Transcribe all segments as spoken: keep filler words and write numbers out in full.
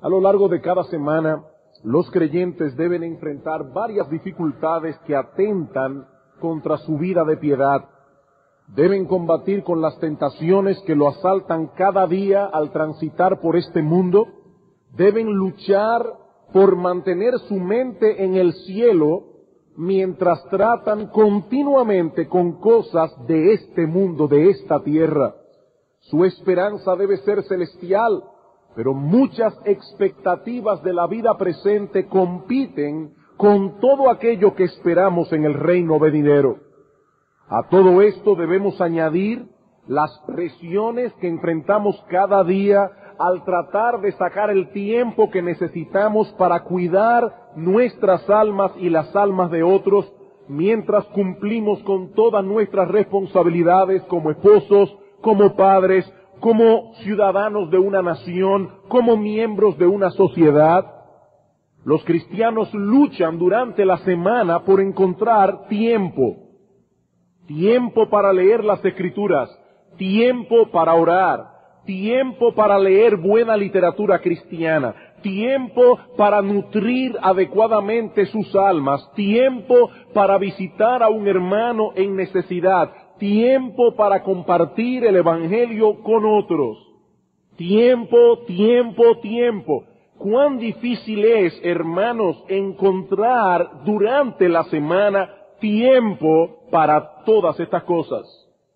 A lo largo de cada semana, los creyentes deben enfrentar varias dificultades que atentan contra su vida de piedad. Deben combatir con las tentaciones que lo asaltan cada día al transitar por este mundo. Deben luchar por mantener su mente en el cielo mientras tratan continuamente con cosas de este mundo, de esta tierra. Su esperanza debe ser celestial, pero muchas expectativas de la vida presente compiten con todo aquello que esperamos en el reino venidero. A todo esto debemos añadir las presiones que enfrentamos cada día al tratar de sacar el tiempo que necesitamos para cuidar nuestras almas y las almas de otros, mientras cumplimos con todas nuestras responsabilidades como esposos, como padres, como ciudadanos de una nación, como miembros de una sociedad. Los cristianos luchan durante la semana por encontrar tiempo. Tiempo para leer las Escrituras, tiempo para orar, tiempo para leer buena literatura cristiana, tiempo para nutrir adecuadamente sus almas, tiempo para visitar a un hermano en necesidad, tiempo para compartir el Evangelio con otros. Tiempo, tiempo, tiempo. Cuán difícil es, hermanos, encontrar durante la semana tiempo para todas estas cosas.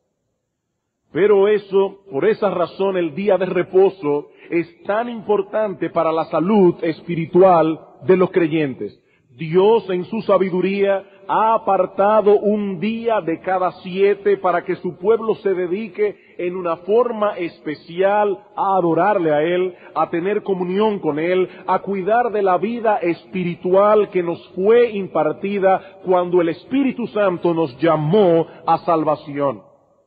Pero eso, por esa razón, el día de reposo es tan importante para la salud espiritual de los creyentes. Dios, en su sabiduría, ha apartado un día de cada siete para que su pueblo se dedique en una forma especial a adorarle a Él, a tener comunión con Él, a cuidar de la vida espiritual que nos fue impartida cuando el Espíritu Santo nos llamó a salvación.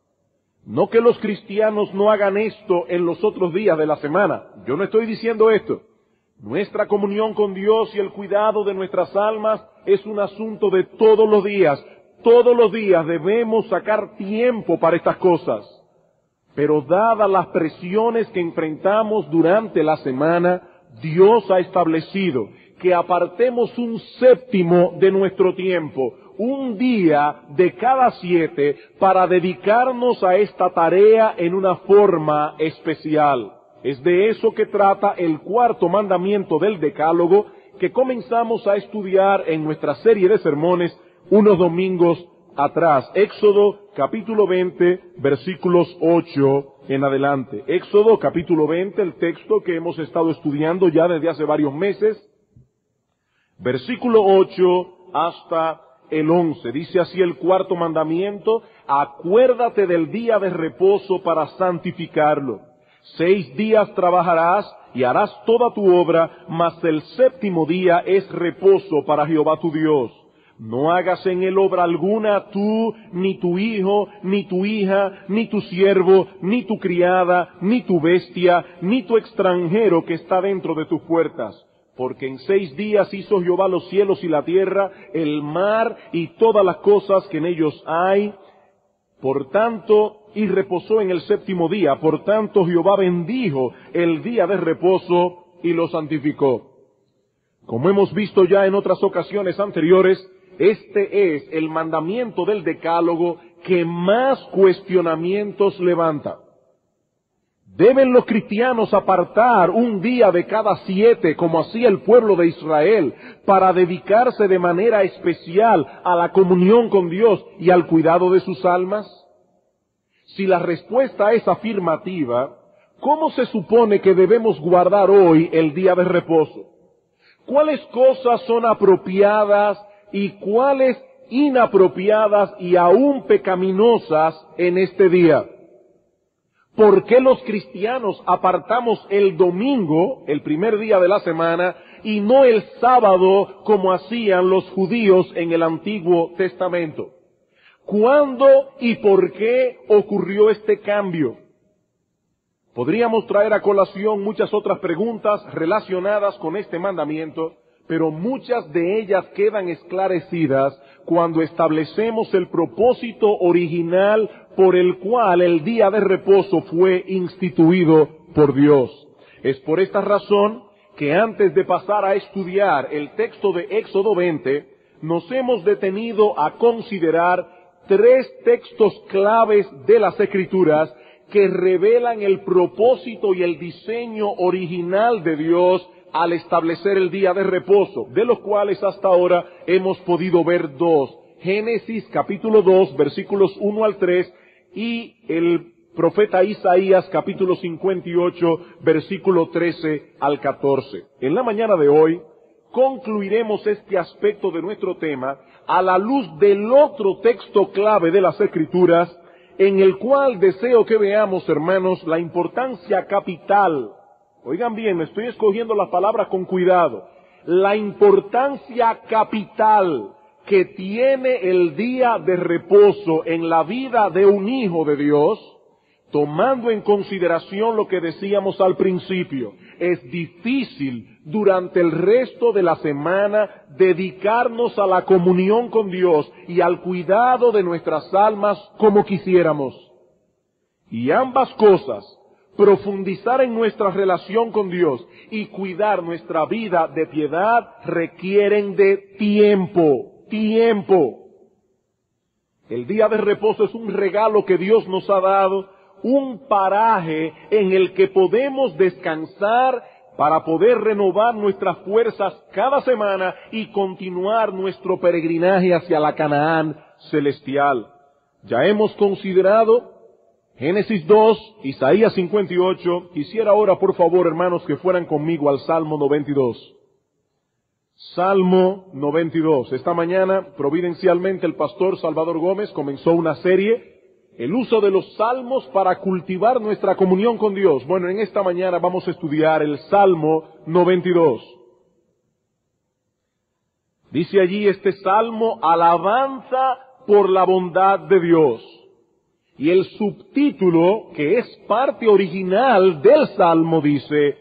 No que los cristianos no hagan esto en los otros días de la semana. Yo no estoy diciendo esto. Nuestra comunión con Dios y el cuidado de nuestras almas es un asunto de todos los días. Todos los días debemos sacar tiempo para estas cosas. Pero dadas las presiones que enfrentamos durante la semana, Dios ha establecido que apartemos un séptimo de nuestro tiempo, un día de cada siete, para dedicarnos a esta tarea en una forma especial. Es de eso que trata el cuarto mandamiento del Decálogo que comenzamos a estudiar en nuestra serie de sermones unos domingos atrás. Éxodo capítulo veinte, versículos ocho en adelante. Éxodo capítulo veinte, el texto que hemos estado estudiando ya desde hace varios meses. Versículo ocho hasta el once. Dice así el cuarto mandamiento: acuérdate del día de reposo para santificarlo. Seis días trabajarás y harás toda tu obra, mas el séptimo día es reposo para Jehová tu Dios. No hagas en él obra alguna tú, ni tu hijo, ni tu hija, ni tu siervo, ni tu criada, ni tu bestia, ni tu extranjero que está dentro de tus puertas. Porque en seis días hizo Jehová los cielos y la tierra, el mar y todas las cosas que en ellos hay. Por tanto, y reposó en el séptimo día. Por tanto, Jehová bendijo el día de reposo y lo santificó. Como hemos visto ya en otras ocasiones anteriores, este es el mandamiento del Decálogo que más cuestionamientos levanta. ¿Deben los cristianos apartar un día de cada siete, como hacía el pueblo de Israel, para dedicarse de manera especial a la comunión con Dios y al cuidado de sus almas? Si la respuesta es afirmativa, ¿cómo se supone que debemos guardar hoy el día de reposo? ¿Cuáles cosas son apropiadas y cuáles inapropiadas y aún pecaminosas en este día? ¿Por qué los cristianos apartamos el domingo, el primer día de la semana, y no el sábado como hacían los judíos en el Antiguo Testamento? ¿Cuándo y por qué ocurrió este cambio? Podríamos traer a colación muchas otras preguntas relacionadas con este mandamiento, pero muchas de ellas quedan esclarecidas cuando establecemos el propósito original por el cual el día de reposo fue instituido por Dios. Es por esta razón que antes de pasar a estudiar el texto de Éxodo veinte, nos hemos detenido a considerar tres textos claves de las Escrituras que revelan el propósito y el diseño original de Dios al establecer el día de reposo, de los cuales hasta ahora hemos podido ver dos. Génesis capítulo dos, versículos uno al tres, y el profeta Isaías capítulo cincuenta y ocho, versículo trece al catorce. En la mañana de hoy concluiremos este aspecto de nuestro tema a la luz del otro texto clave de las Escrituras, en el cual deseo que veamos, hermanos, la importancia capital. Oigan bien, me estoy escogiendo las palabras con cuidado. La importancia capital que tiene el día de reposo en la vida de un hijo de Dios, tomando en consideración lo que decíamos al principio. Es difícil durante el resto de la semana dedicarnos a la comunión con Dios y al cuidado de nuestras almas como quisiéramos. Y ambas cosas, profundizar en nuestra relación con Dios y cuidar nuestra vida de piedad, requieren de tiempo, tiempo. El día de reposo es un regalo que Dios nos ha dado, un paraje en el que podemos descansar para poder renovar nuestras fuerzas cada semana y continuar nuestro peregrinaje hacia la Canaán celestial. Ya hemos considerado Génesis dos, Isaías cincuenta y ocho. Quisiera ahora, por favor, hermanos, que fueran conmigo al Salmo noventa y dos. Salmo noventa y dos. Esta mañana, providencialmente, el pastor Salvador Gómez comenzó una serie, el uso de los salmos para cultivar nuestra comunión con Dios. Bueno, en esta mañana vamos a estudiar el Salmo noventa y dos. Dice allí este salmo, alabanza por la bondad de Dios. Y el subtítulo, que es parte original del salmo, dice,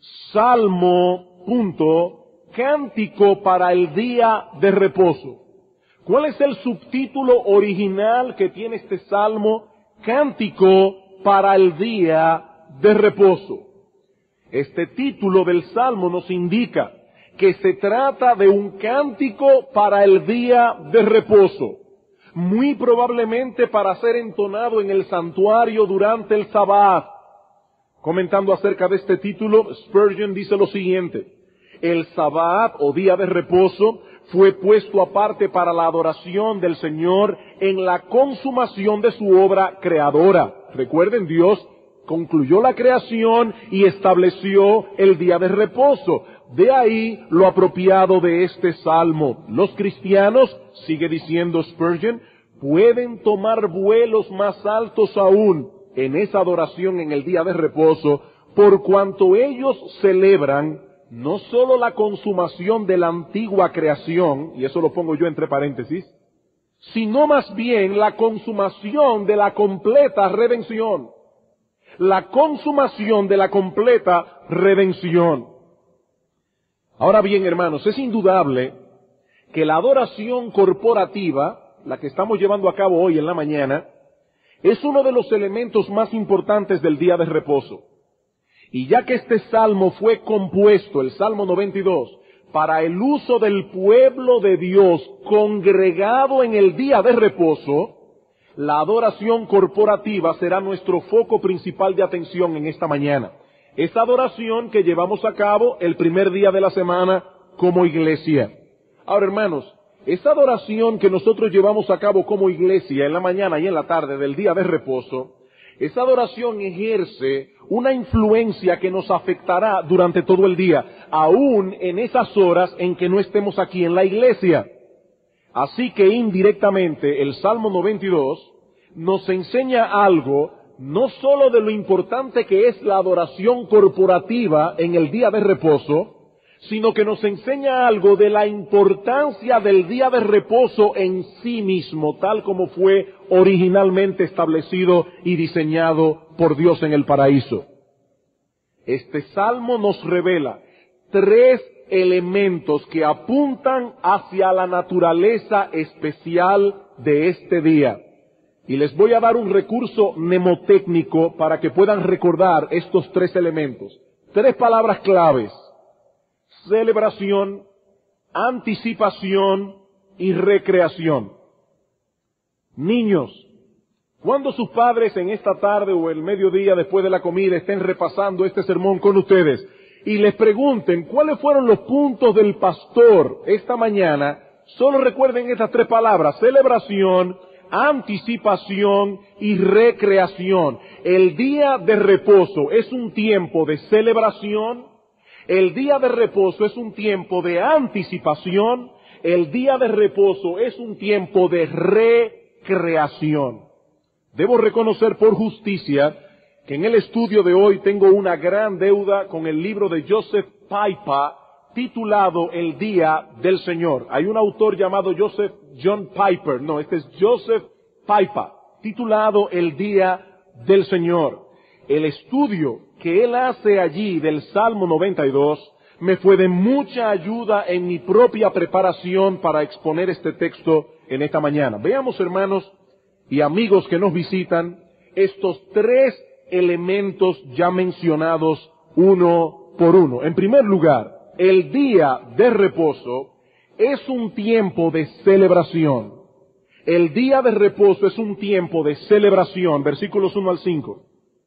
Salmo, punto, cántico para el día de reposo. ¿Cuál es el subtítulo original que tiene este salmo? Cántico para el día de reposo. Este título del salmo nos indica que se trata de un cántico para el día de reposo, muy probablemente para ser entonado en el santuario durante el Sabbat. Comentando acerca de este título, Spurgeon dice lo siguiente: el Sabbat o día de reposo fue puesto aparte para la adoración del Señor en la consumación de su obra creadora. Recuerden, Dios concluyó la creación y estableció el día de reposo. De ahí lo apropiado de este salmo. Los cristianos, sigue diciendo Spurgeon, pueden tomar vuelos más altos aún en esa adoración en el día de reposo, por cuanto ellos celebran no solo la consumación de la antigua creación, y eso lo pongo yo entre paréntesis, sino más bien la consumación de la completa redención. La consumación de la completa redención. Ahora bien, hermanos, es indudable que la adoración corporativa, la que estamos llevando a cabo hoy en la mañana, es uno de los elementos más importantes del día de reposo. Y ya que este salmo fue compuesto, el Salmo noventa y dos, para el uso del pueblo de Dios congregado en el día de reposo, la adoración corporativa será nuestro foco principal de atención en esta mañana. Esa adoración que llevamos a cabo el primer día de la semana como iglesia. Ahora, hermanos, esa adoración que nosotros llevamos a cabo como iglesia en la mañana y en la tarde del día de reposo, esa adoración ejerce una influencia que nos afectará durante todo el día, aún en esas horas en que no estemos aquí en la iglesia. Así que indirectamente el Salmo noventa y dos nos enseña algo, no solo de lo importante que es la adoración corporativa en el día de reposo, sino que nos enseña algo de la importancia del día de reposo en sí mismo, tal como fue originalmente establecido y diseñado por Dios en el paraíso. Este salmo nos revela tres elementos que apuntan hacia la naturaleza especial de este día. Y les voy a dar un recurso mnemotécnico para que puedan recordar estos tres elementos. Tres palabras claves. celebración, anticipación y recreación. Niños, cuando sus padres en esta tarde o el mediodía después de la comida estén repasando este sermón con ustedes y les pregunten cuáles fueron los puntos del pastor esta mañana, solo recuerden estas tres palabras: celebración, anticipación y recreación. El día de reposo es un tiempo de celebración, el día de reposo es un tiempo de anticipación, el día de reposo es un tiempo de recreación. Debo reconocer por justicia que en el estudio de hoy tengo una gran deuda con el libro de Joseph Piper titulado El Día del Señor. Hay un autor llamado Joseph John Piper, no, este es Joseph Piper, titulado El Día del Señor. El estudio que él hace allí del Salmo noventa y dos me fue de mucha ayuda en mi propia preparación para exponer este texto en esta mañana. Veamos, hermanos y amigos que nos visitan, estos tres elementos ya mencionados uno por uno. En primer lugar, el día de reposo es un tiempo de celebración. El día de reposo es un tiempo de celebración. Versículos uno al cinco.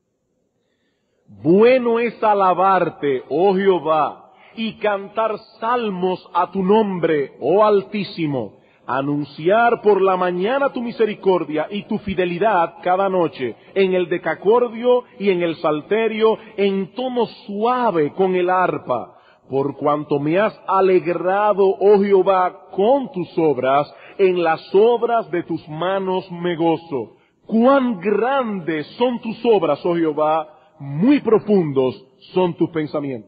Bueno es alabarte, oh Jehová, y cantar salmos a tu nombre, oh Altísimo, anunciar por la mañana tu misericordia y tu fidelidad cada noche, en el decacordio y en el salterio, en tono suave con el arpa, por cuanto me has alegrado, oh Jehová, con tus obras, en las obras de tus manos me gozo. Cuán grandes son tus obras, oh Jehová, muy profundos son tus pensamientos.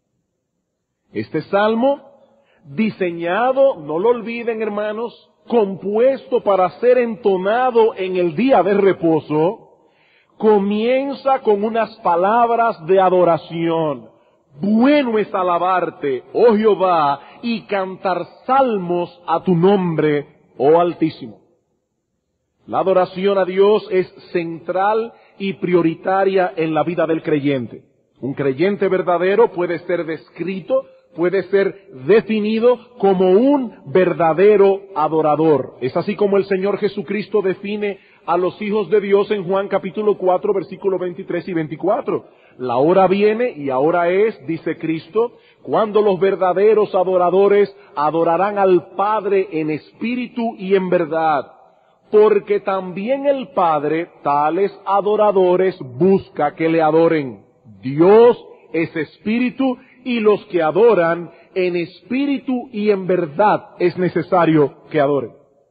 Este salmo, diseñado, no lo olviden hermanos, compuesto para ser entonado en el día de reposo, comienza con unas palabras de adoración. Bueno es alabarte, oh Jehová, y cantar salmos a tu nombre, oh Altísimo. La adoración a Dios es central y prioritaria en la vida del creyente. Un creyente verdadero puede ser descrito, puede ser definido como un verdadero adorador. Es así como el Señor Jesucristo define a los hijos de Dios en Juan capítulo cuatro, versículos veintitrés y veinticuatro. La hora viene y ahora es, dice Cristo, cuando los verdaderos adoradores adorarán al Padre en espíritu y en verdad. Porque también el Padre tales adoradores busca que le adoren. Dios es espíritu y los que adoran en espíritu y en verdad es necesario que adoren.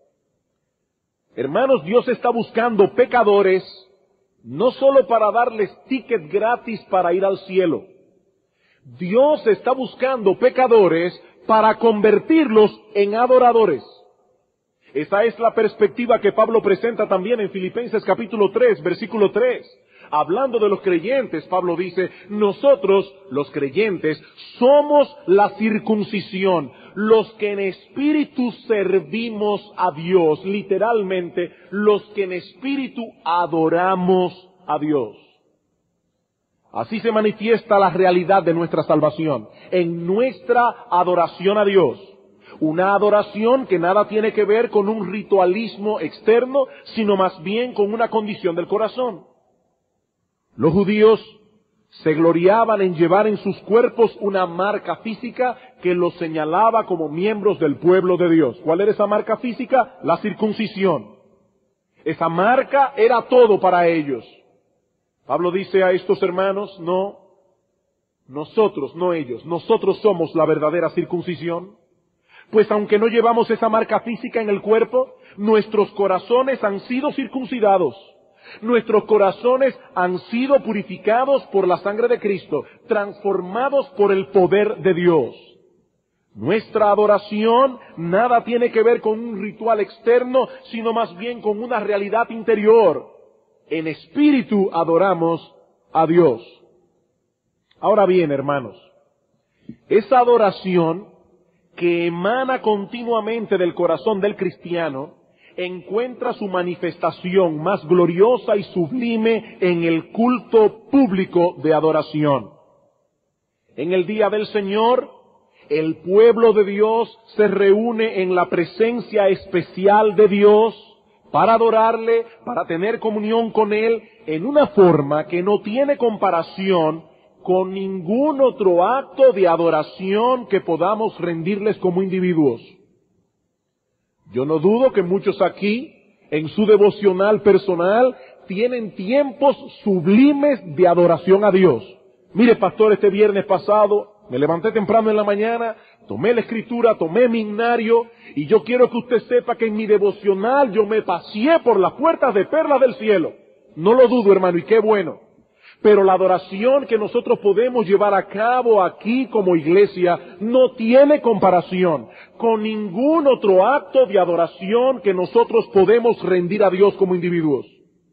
Hermanos, Dios está buscando pecadores no solo para darles ticket gratis para ir al cielo. Dios está buscando pecadores para convertirlos en adoradores. Esa es la perspectiva que Pablo presenta también en Filipenses capítulo tres, versículo tres. Hablando de los creyentes, Pablo dice, nosotros, los creyentes, somos la circuncisión, los que en espíritu servimos a Dios, literalmente, los que en espíritu adoramos a Dios. Así se manifiesta la realidad de nuestra salvación, en nuestra adoración a Dios. Una adoración que nada tiene que ver con un ritualismo externo, sino más bien con una condición del corazón. Los judíos se gloriaban en llevar en sus cuerpos una marca física que los señalaba como miembros del pueblo de Dios. ¿Cuál era esa marca física? La circuncisión. Esa marca era todo para ellos. Pablo dice a estos hermanos, no, nosotros, no ellos, nosotros somos la verdadera circuncisión. Pues aunque no llevamos esa marca física en el cuerpo, nuestros corazones han sido circuncidados. Nuestros corazones han sido purificados por la sangre de Cristo, transformados por el poder de Dios. Nuestra adoración nada tiene que ver con un ritual externo, sino más bien con una realidad interior. En espíritu adoramos a Dios. Ahora bien, hermanos, esa adoración que emana continuamente del corazón del cristiano, encuentra su manifestación más gloriosa y sublime en el culto público de adoración. En el día del Señor, El pueblo de Dios se reúne en la presencia especial de Dios para adorarle, para tener comunión con Él, en una forma que no tiene comparación con ningún otro acto de adoración que podamos rendirles como individuos. Yo no dudo que muchos aquí, en su devocional personal, tienen tiempos sublimes de adoración a Dios. Mire, pastor, este viernes pasado me levanté temprano en la mañana, tomé la escritura, tomé mi himnario, y yo quiero que usted sepa que en mi devocional yo me paseé por las puertas de perlas del cielo. No lo dudo, hermano, y qué bueno. Pero la adoración que nosotros podemos llevar a cabo aquí como iglesia no tiene comparación con ningún otro acto de adoración que nosotros podemos rendir a Dios como individuos.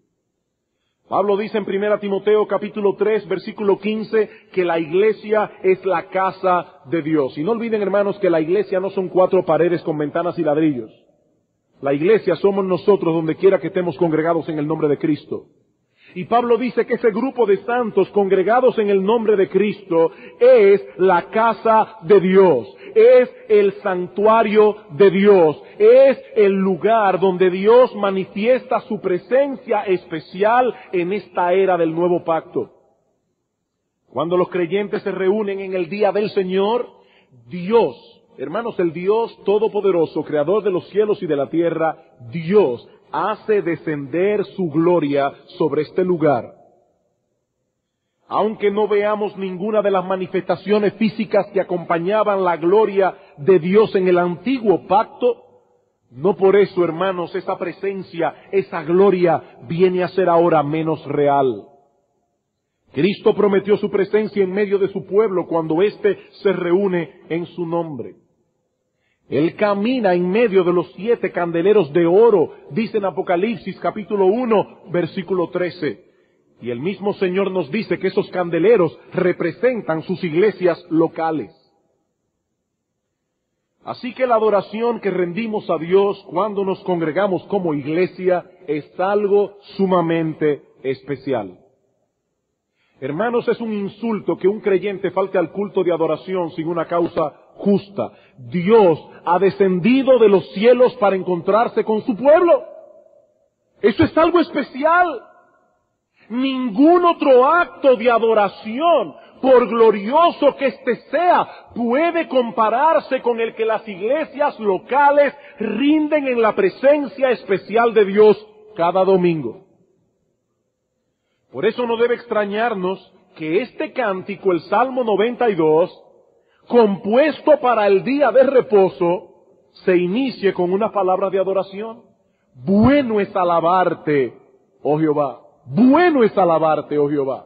Pablo dice en primera Timoteo capítulo tres, versículo quince, que la iglesia es la casa de Dios. Y no olviden, hermanos, que la iglesia no son cuatro paredes con ventanas y ladrillos. La iglesia somos nosotros donde quiera que estemos congregados en el nombre de Cristo. Y Pablo dice que ese grupo de santos congregados en el nombre de Cristo es la casa de Dios, es el santuario de Dios, es el lugar donde Dios manifiesta su presencia especial en esta era del nuevo pacto. Cuando los creyentes se reúnen en el día del Señor, Dios, hermanos, el Dios todopoderoso, creador de los cielos y de la tierra, Dios hace descender su gloria sobre este lugar. Aunque no veamos ninguna de las manifestaciones físicas que acompañaban la gloria de Dios en el antiguo pacto, no por eso, hermanos, esa presencia, esa gloria viene a ser ahora menos real. Cristo prometió su presencia en medio de su pueblo cuando éste se reúne en su nombre. Él camina en medio de los siete candeleros de oro, dice en Apocalipsis capítulo uno, versículo trece. Y el mismo Señor nos dice que esos candeleros representan sus iglesias locales. Así que la adoración que rendimos a Dios cuando nos congregamos como iglesia es algo sumamente especial. Hermanos, es un insulto que un creyente falte al culto de adoración sin una causa justa. Dios ha descendido de los cielos para encontrarse con su pueblo. Eso es algo especial. Ningún otro acto de adoración, por glorioso que éste sea, puede compararse con el que las iglesias locales rinden en la presencia especial de Dios cada domingo. Por eso no debe extrañarnos que este cántico, el Salmo noventa y dos, compuesto para el día de reposo, se inicie con una palabra de adoración. Bueno es alabarte, oh Jehová. Bueno es alabarte, oh Jehová.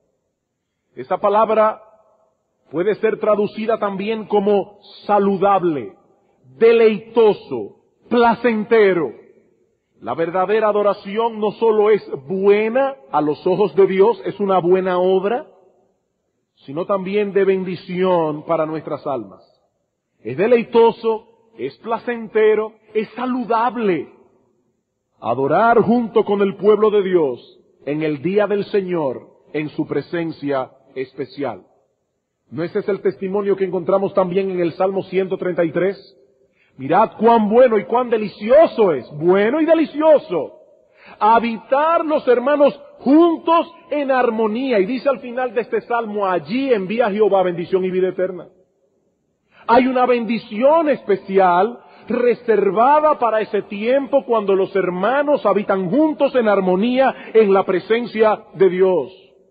Esa palabra puede ser traducida también como saludable, deleitoso, placentero. La verdadera adoración no solo es buena a los ojos de Dios, es una buena obra, sino también de bendición para nuestras almas. Es deleitoso, es placentero, es saludable. Adorar junto con el pueblo de Dios en el día del Señor, en su presencia especial. ¿No ese es el testimonio que encontramos también en el Salmo ciento treinta y tres? Mirad cuán bueno y cuán delicioso es, bueno y delicioso, habitar los hermanos juntos en armonía. Y dice al final de este salmo, allí envía Jehová bendición y vida eterna. Hay una bendición especial reservada para ese tiempo cuando los hermanos habitan juntos en armonía en la presencia de Dios.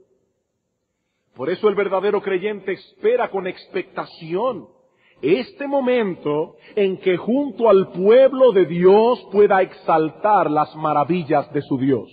Por eso el verdadero creyente espera con expectación este momento en que junto al pueblo de Dios pueda exaltar las maravillas de su Dios.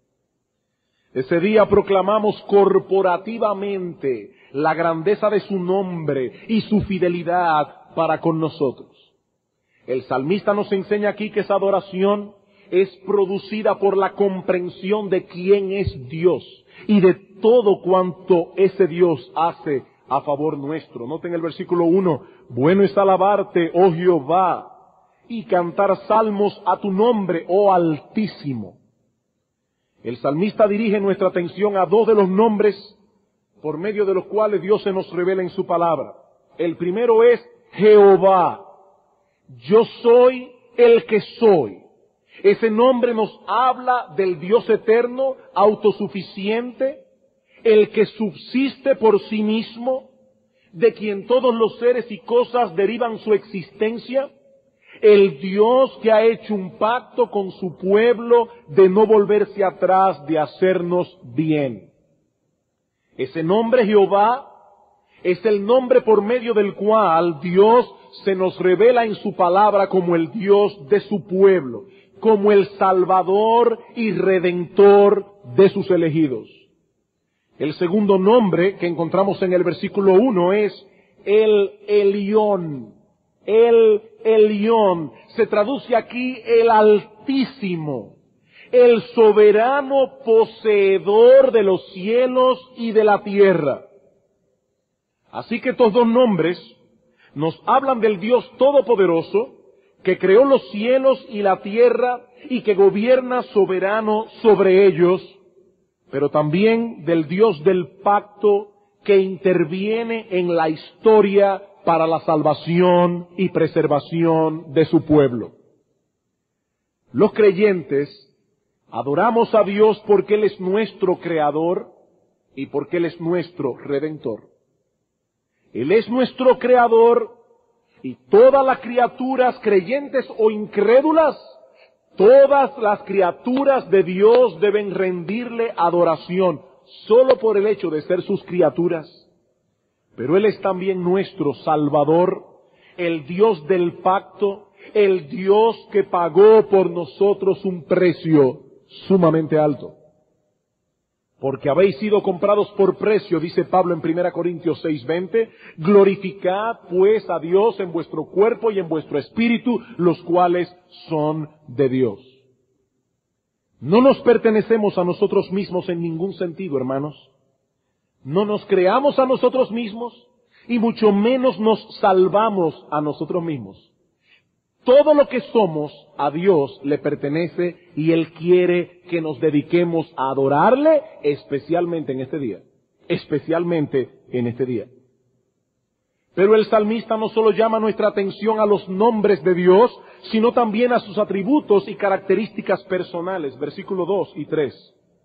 Ese día proclamamos corporativamente la grandeza de su nombre y su fidelidad para con nosotros. El salmista nos enseña aquí que esa adoración es producida por la comprensión de quién es Dios y de todo cuanto ese Dios hace a favor nuestro. Noten el versículo uno, bueno es alabarte, oh Jehová, y cantar salmos a tu nombre, oh Altísimo. El salmista dirige nuestra atención a dos de los nombres por medio de los cuales Dios se nos revela en su palabra. El primero es Jehová, yo soy el que soy. Ese nombre nos habla del Dios eterno, autosuficiente, el que subsiste por sí mismo, de quien todos los seres y cosas derivan su existencia, el Dios que ha hecho un pacto con su pueblo de no volverse atrás, de hacernos bien. Ese nombre Jehová es el nombre por medio del cual Dios se nos revela en su palabra como el Dios de su pueblo, como el Salvador y Redentor de sus elegidos. El segundo nombre que encontramos en el versículo uno es el Elión. El Elión se traduce aquí el Altísimo, el soberano poseedor de los cielos y de la tierra. Así que estos dos nombres nos hablan del Dios Todopoderoso, que creó los cielos y la tierra y que gobierna soberano sobre ellos, pero también del Dios del pacto que interviene en la historia para la salvación y preservación de su pueblo. Los creyentes adoramos a Dios porque Él es nuestro Creador y porque Él es nuestro Redentor. Él es nuestro Creador y todas las criaturas, creyentes o incrédulas, todas las criaturas de Dios deben rendirle adoración solo por el hecho de ser sus criaturas. Pero Él es también nuestro Salvador, el Dios del pacto, el Dios que pagó por nosotros un precio sumamente alto. Porque habéis sido comprados por precio, dice Pablo en primera Corintios seis veinte, glorificad pues a Dios en vuestro cuerpo y en vuestro espíritu, los cuales son de Dios. No nos pertenecemos a nosotros mismos en ningún sentido, hermanos. No nos creamos a nosotros mismos y mucho menos nos salvamos a nosotros mismos. Todo lo que somos a Dios le pertenece y Él quiere que nos dediquemos a adorarle, especialmente en este día. Especialmente en este día. Pero el salmista no solo llama nuestra atención a los nombres de Dios, sino también a sus atributos y características personales. Versículos dos y tres.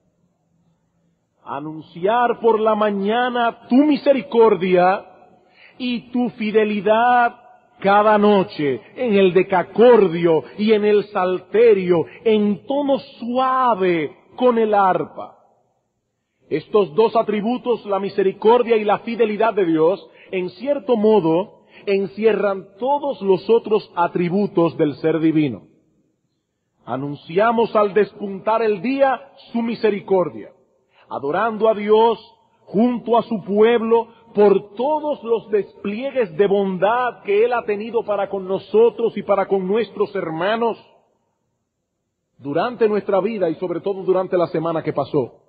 Anunciar por la mañana tu misericordia y tu fidelidad cada noche, en el decacordio y en el salterio, en tono suave con el arpa. Estos dos atributos, la misericordia y la fidelidad de Dios, en cierto modo, encierran todos los otros atributos del ser divino. Anunciamos al despuntar el día su misericordia, adorando a Dios junto a su pueblo por todos los despliegues de bondad que Él ha tenido para con nosotros y para con nuestros hermanos durante nuestra vida y sobre todo durante la semana que pasó.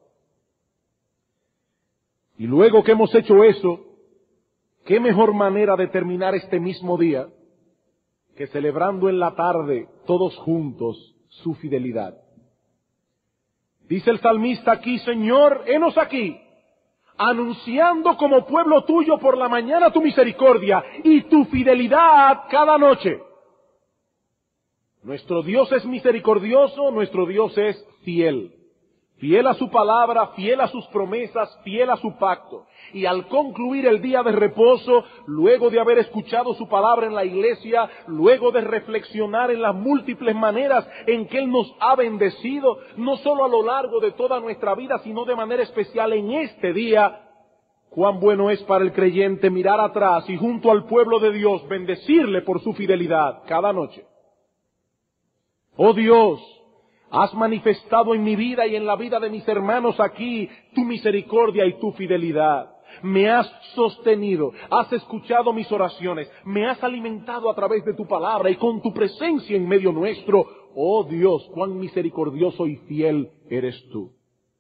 Y luego que hemos hecho eso, ¿qué mejor manera de terminar este mismo día que celebrando en la tarde todos juntos su fidelidad? Dice el salmista aquí, Señor, henos aquí, anunciando como pueblo tuyo por la mañana tu misericordia y tu fidelidad cada noche. Nuestro Dios es misericordioso, nuestro Dios es fiel. Fiel a su palabra, fiel a sus promesas, fiel a su pacto. Y al concluir el día de reposo, luego de haber escuchado su palabra en la iglesia, luego de reflexionar en las múltiples maneras en que Él nos ha bendecido, no solo a lo largo de toda nuestra vida, sino de manera especial en este día, cuán bueno es para el creyente mirar atrás y junto al pueblo de Dios bendecirle por su fidelidad cada noche. Oh Dios, has manifestado en mi vida y en la vida de mis hermanos aquí tu misericordia y tu fidelidad. Me has sostenido, has escuchado mis oraciones, me has alimentado a través de tu palabra y con tu presencia en medio nuestro. Oh Dios, cuán misericordioso y fiel eres tú.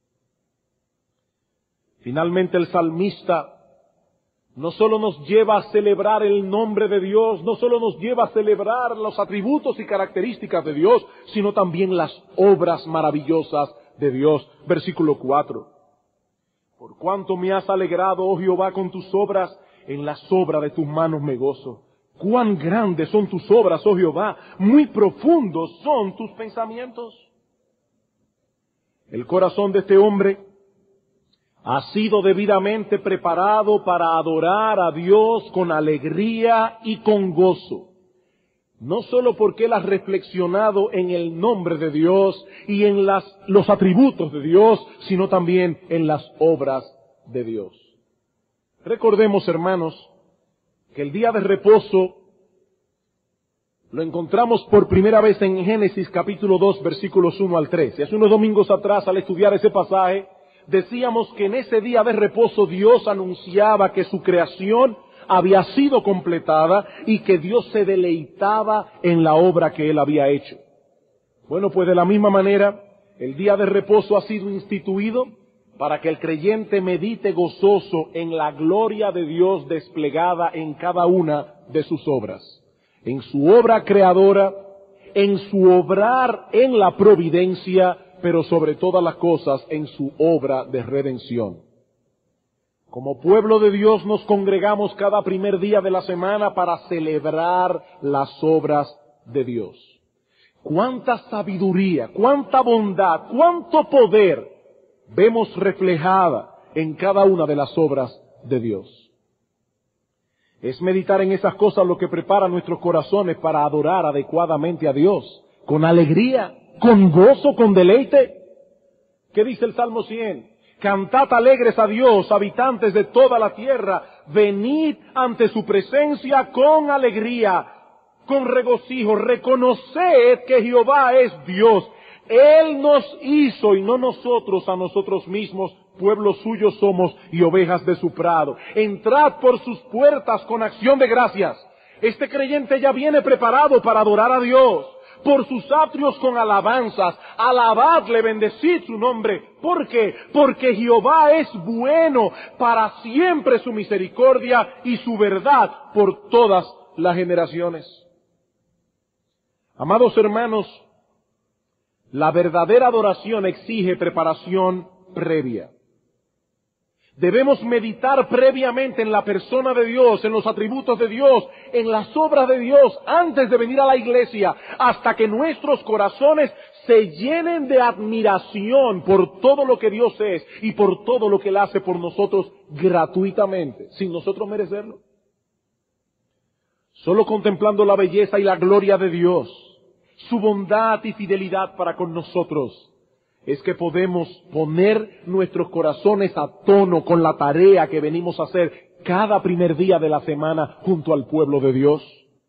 Finalmente el salmista no solo nos lleva a celebrar el nombre de Dios, no solo nos lleva a celebrar los atributos y características de Dios, sino también las obras maravillosas de Dios. Versículo cuatro. Por cuanto me has alegrado, oh Jehová, con tus obras, en la sobra de tus manos me gozo. Cuán grandes son tus obras, oh Jehová, muy profundos son tus pensamientos. El corazón de este hombre ha sido debidamente preparado para adorar a Dios con alegría y con gozo. No solo porque él ha reflexionado en el nombre de Dios y en las, los atributos de Dios, sino también en las obras de Dios. Recordemos, hermanos, que el día de reposo lo encontramos por primera vez en Génesis capítulo dos, versículos uno al tres. Y hace unos domingos atrás, al estudiar ese pasaje, decíamos que en ese día de reposo Dios anunciaba que su creación había sido completada y que Dios se deleitaba en la obra que Él había hecho. Bueno, pues de la misma manera, el día de reposo ha sido instituido para que el creyente medite gozoso en la gloria de Dios desplegada en cada una de sus obras. En su obra creadora, en su obrar en la providencia, pero sobre todas las cosas en su obra de redención. Como pueblo de Dios nos congregamos cada primer día de la semana para celebrar las obras de Dios. Cuánta sabiduría, cuánta bondad, cuánto poder vemos reflejada en cada una de las obras de Dios. Es meditar en esas cosas lo que prepara nuestros corazones para adorar adecuadamente a Dios, con alegría, con gozo, con deleite. ¿Qué dice el Salmo cien? Cantad alegres a Dios, habitantes de toda la tierra, venid ante su presencia con alegría, con regocijo, reconoced que Jehová es Dios. Él nos hizo y no nosotros a nosotros mismos, pueblo suyo somos y ovejas de su prado. Entrad por sus puertas con acción de gracias. Este creyente ya viene preparado para adorar a Dios. Por sus atrios con alabanzas, alabadle, bendecid su nombre. ¿Por qué? Porque Jehová es bueno, para siempre su misericordia y su verdad por todas las generaciones. Amados hermanos, la verdadera adoración exige preparación previa. Debemos meditar previamente en la persona de Dios, en los atributos de Dios, en las obras de Dios, antes de venir a la iglesia, hasta que nuestros corazones se llenen de admiración por todo lo que Dios es y por todo lo que Él hace por nosotros gratuitamente, sin nosotros merecerlo. Solo contemplando la belleza y la gloria de Dios, su bondad y fidelidad para con nosotros, es que podemos poner nuestros corazones a tono con la tarea que venimos a hacer cada primer día de la semana junto al pueblo de Dios.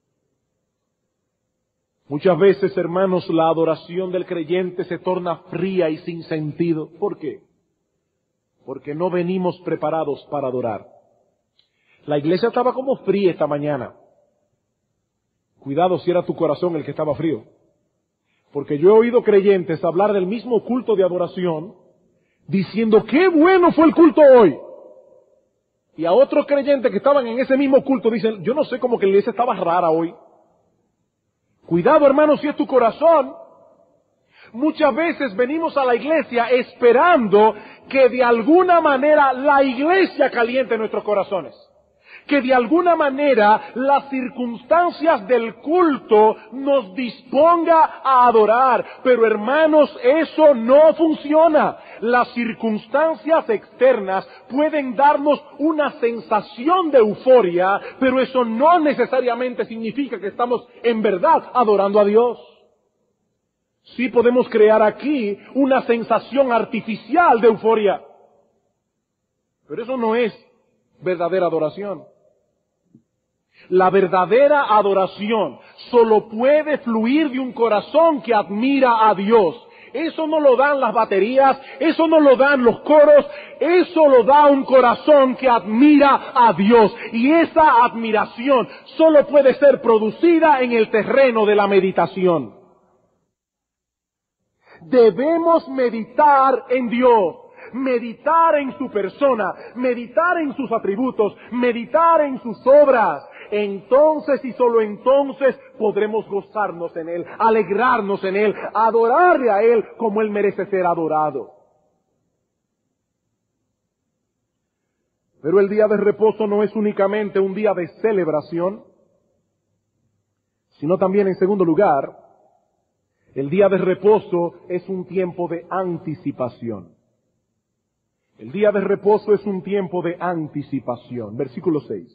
Muchas veces, hermanos, la adoración del creyente se torna fría y sin sentido. ¿Por qué? Porque no venimos preparados para adorar. La iglesia estaba como fría esta mañana. Cuidado si era tu corazón el que estaba frío. Porque yo he oído creyentes hablar del mismo culto de adoración, diciendo, ¡qué bueno fue el culto hoy! Y a otros creyentes que estaban en ese mismo culto dicen, yo no sé, como que la iglesia estaba rara hoy. Cuidado, hermano, si es tu corazón. Muchas veces venimos a la iglesia esperando que de alguna manera la iglesia caliente nuestros corazones. Que de alguna manera las circunstancias del culto nos disponga a adorar. Pero hermanos, eso no funciona. Las circunstancias externas pueden darnos una sensación de euforia, pero eso no necesariamente significa que estamos en verdad adorando a Dios. Sí podemos crear aquí una sensación artificial de euforia, pero eso no es verdadera adoración. La verdadera adoración solo puede fluir de un corazón que admira a Dios. Eso no lo dan las baterías, eso no lo dan los coros, eso lo da un corazón que admira a Dios. Y esa admiración solo puede ser producida en el terreno de la meditación. Debemos meditar en Dios. Meditar en su persona, meditar en sus atributos, meditar en sus obras. Entonces y solo entonces podremos gozarnos en Él, alegrarnos en Él, adorarle a Él como Él merece ser adorado. Pero el día de reposo no es únicamente un día de celebración, sino también, en segundo lugar, el día de reposo es un tiempo de anticipación. El día de reposo es un tiempo de anticipación. Versículo seis.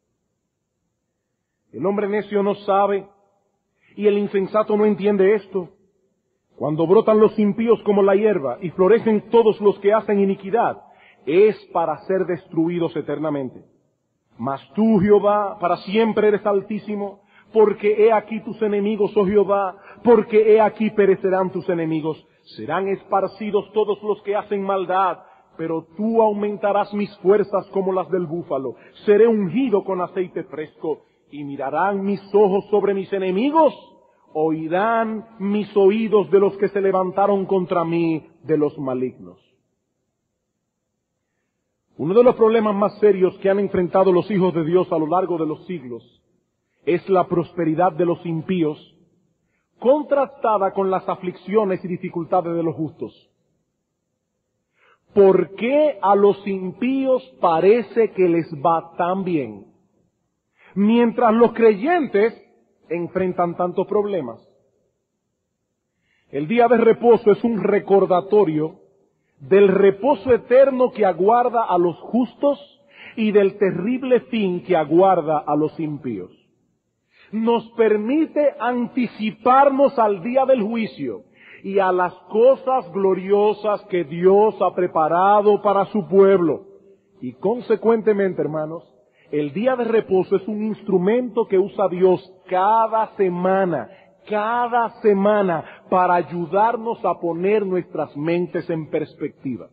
El hombre necio no sabe y el insensato no entiende esto. Cuando brotan los impíos como la hierba y florecen todos los que hacen iniquidad, es para ser destruidos eternamente. Mas tú, Jehová, para siempre eres altísimo, porque he aquí tus enemigos, oh Jehová, porque he aquí perecerán tus enemigos. Serán esparcidos todos los que hacen maldad, pero tú aumentarás mis fuerzas como las del búfalo. Seré ungido con aceite fresco, y mirarán mis ojos sobre mis enemigos, oirán mis oídos de los que se levantaron contra mí, de los malignos. Uno de los problemas más serios que han enfrentado los hijos de Dios a lo largo de los siglos es la prosperidad de los impíos, contrastada con las aflicciones y dificultades de los justos. ¿Por qué a los impíos parece que les va tan bien, mientras los creyentes enfrentan tantos problemas? El día de reposo es un recordatorio del reposo eterno que aguarda a los justos y del terrible fin que aguarda a los impíos. Nos permite anticiparnos al día del juicio y a las cosas gloriosas que Dios ha preparado para su pueblo. Y consecuentemente, hermanos, el día de reposo es un instrumento que usa Dios cada semana, cada semana, para ayudarnos a poner nuestras mentes en perspectiva.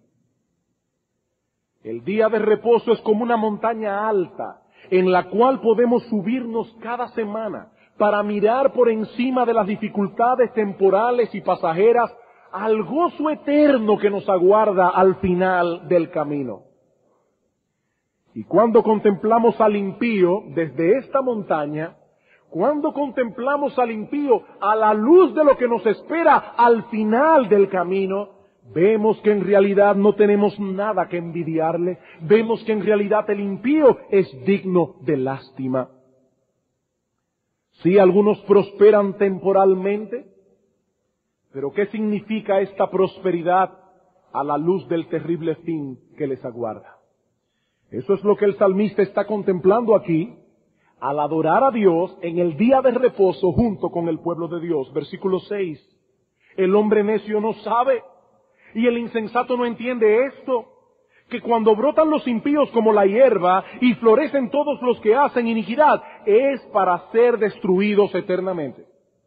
El día de reposo es como una montaña alta, en la cual podemos subirnos cada semana para mirar por encima de las dificultades temporales y pasajeras al gozo eterno que nos aguarda al final del camino. Y cuando contemplamos al impío desde esta montaña, cuando contemplamos al impío a la luz de lo que nos espera al final del camino, vemos que en realidad no tenemos nada que envidiarle. Vemos que en realidad el impío es digno de lástima. Sí, algunos prosperan temporalmente, pero ¿qué significa esta prosperidad a la luz del terrible fin que les aguarda? Eso es lo que el salmista está contemplando aquí, al adorar a Dios en el día de reposo junto con el pueblo de Dios. Versículo seis. El hombre necio no sabe y el insensato no entiende esto, que cuando brotan los impíos como la hierba y florecen todos los que hacen iniquidad, es para ser destruidos eternamente.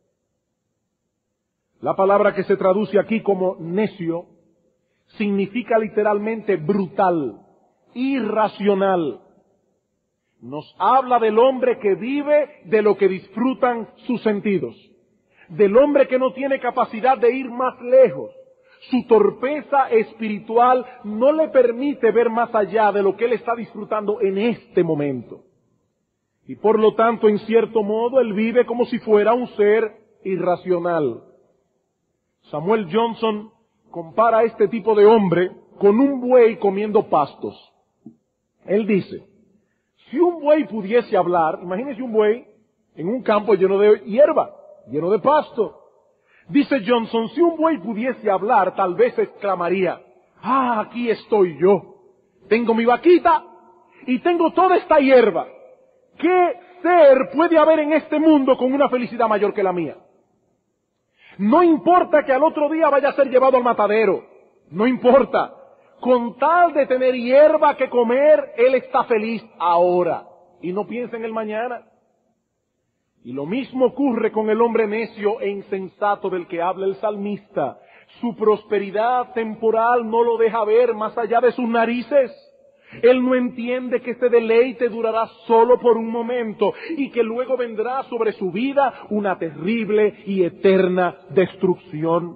La palabra que se traduce aquí como necio significa literalmente brutal, irracional. Nos habla del hombre que vive de lo que disfrutan sus sentidos, del hombre que no tiene capacidad de ir más lejos. Su torpeza espiritual no le permite ver más allá de lo que él está disfrutando en este momento. Y por lo tanto, en cierto modo, él vive como si fuera un ser irracional. Samuel Johnson compara a este tipo de hombre con un buey comiendo pastos. Él dice, si un buey pudiese hablar, imagínese un buey en un campo lleno de hierba, lleno de pasto. Dice Johnson, si un buey pudiese hablar, tal vez exclamaría, ah, aquí estoy yo. Tengo mi vaquita y tengo toda esta hierba. ¿Qué ser puede haber en este mundo con una felicidad mayor que la mía? No importa que al otro día vaya a ser llevado al matadero. No importa. Con tal de tener hierba que comer, él está feliz ahora. Y no piensa en el mañana. Y lo mismo ocurre con el hombre necio e insensato del que habla el salmista. Su prosperidad temporal no lo deja ver más allá de sus narices. Él no entiende que este deleite durará solo por un momento y que luego vendrá sobre su vida una terrible y eterna destrucción.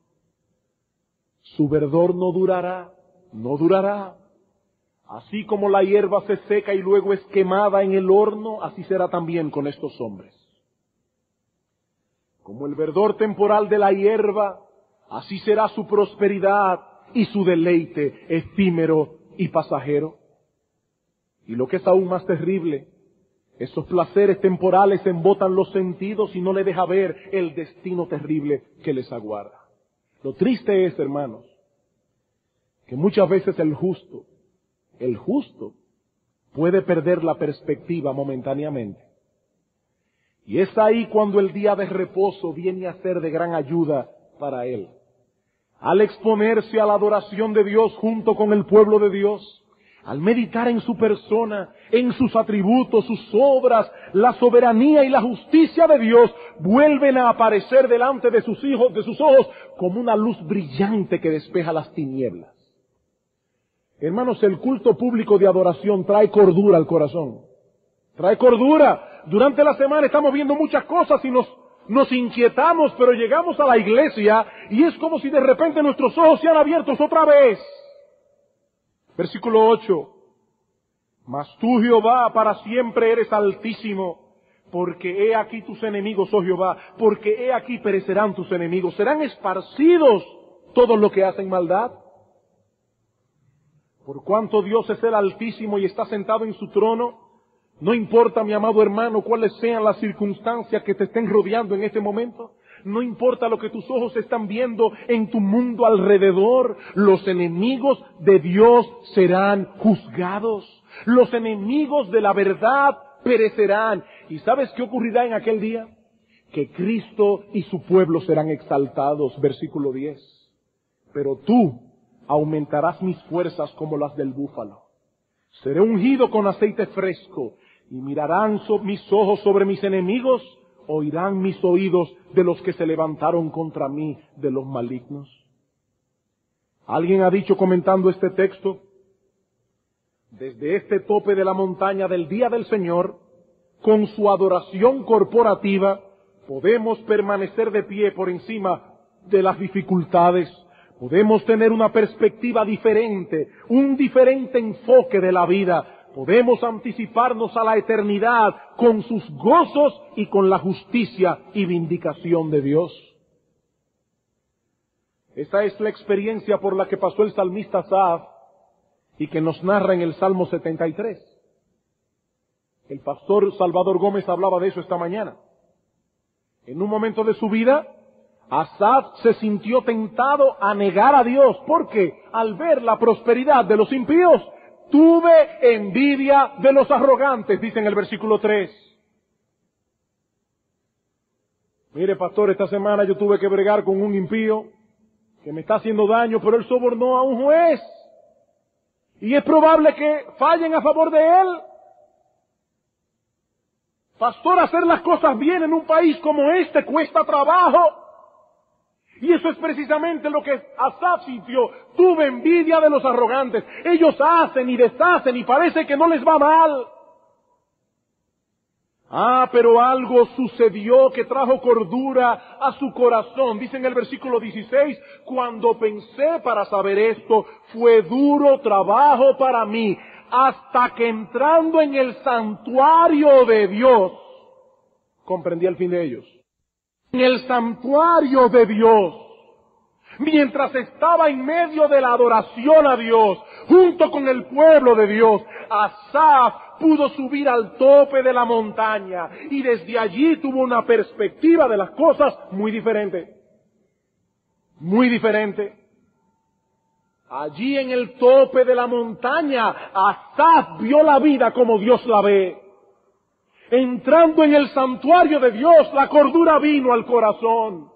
Su verdor no durará, no durará. Así como la hierba se seca y luego es quemada en el horno, así será también con estos hombres. Como el verdor temporal de la hierba, así será su prosperidad y su deleite efímero y pasajero. Y lo que es aún más terrible Esos placeres temporales embotan los sentidos y no le deja ver el destino terrible que les aguarda. Lo triste es, hermanos, que muchas veces el justo, el justo, puede perder la perspectiva momentáneamente. Y es ahí cuando el día de reposo viene a ser de gran ayuda para él. Al exponerse a la adoración de Dios junto con el pueblo de Dios, al meditar en su persona, en sus atributos, sus obras, la soberanía y la justicia de Dios, vuelven a aparecer delante de sus hijos, de sus ojos, como una luz brillante que despeja las tinieblas. Hermanos, el culto público de adoración trae cordura al corazón. Trae cordura. Durante la semana estamos viendo muchas cosas y nos, nos inquietamos, pero llegamos a la iglesia y es como si de repente nuestros ojos sean abiertos otra vez. Versículo ocho. Mas tú, Jehová, para siempre eres altísimo, porque he aquí tus enemigos, oh Jehová, porque he aquí perecerán tus enemigos. Serán esparcidos todos los que hacen maldad. Por cuanto Dios es el Altísimo y está sentado en su trono, no importa, mi amado hermano, cuáles sean las circunstancias que te estén rodeando en este momento. No importa lo que tus ojos están viendo en tu mundo alrededor. Los enemigos de Dios serán juzgados. Los enemigos de la verdad perecerán. ¿Y sabes qué ocurrirá en aquel día? Que Cristo y su pueblo serán exaltados. Versículo diez. Pero tú aumentarás mis fuerzas como las del búfalo. Seré ungido con aceite fresco y mirarán so- mis ojos sobre mis enemigos, oirán mis oídos de los que se levantaron contra mí, de los malignos. Alguien ha dicho comentando este texto, desde este tope de la montaña del día del Señor, con su adoración corporativa, podemos permanecer de pie por encima de las dificultades. Podemos tener una perspectiva diferente, un diferente enfoque de la vida. Podemos anticiparnos a la eternidad con sus gozos y con la justicia y vindicación de Dios. Esa es la experiencia por la que pasó el salmista Asaf y que nos narra en el Salmo setenta y tres. El pastor Salvador Gómez hablaba de eso esta mañana. En un momento de su vida, Asaf se sintió tentado a negar a Dios, porque al ver la prosperidad de los impíos, tuve envidia de los arrogantes, dice en el versículo tres. Mire, pastor, esta semana yo tuve que bregar con un impío que me está haciendo daño, pero él sobornó a un juez. Y es probable que fallen a favor de él. Pastor, hacer las cosas bien en un país como este cuesta trabajo. Y eso es precisamente lo que Asaf sintió. Tuve envidia de los arrogantes. Ellos hacen y deshacen y parece que no les va mal. Ah, pero algo sucedió que trajo cordura a su corazón. Dice en el versículo dieciséis, cuando pensé para saber esto, fue duro trabajo para mí, hasta que entrando en el santuario de Dios, comprendí el fin de ellos. En el santuario de Dios, mientras estaba en medio de la adoración a Dios, junto con el pueblo de Dios, Asaf pudo subir al tope de la montaña y desde allí tuvo una perspectiva de las cosas muy diferente. Muy diferente. Allí en el tope de la montaña, Asaf vio la vida como Dios la ve. Entrando en el santuario de Dios, la cordura vino al corazón.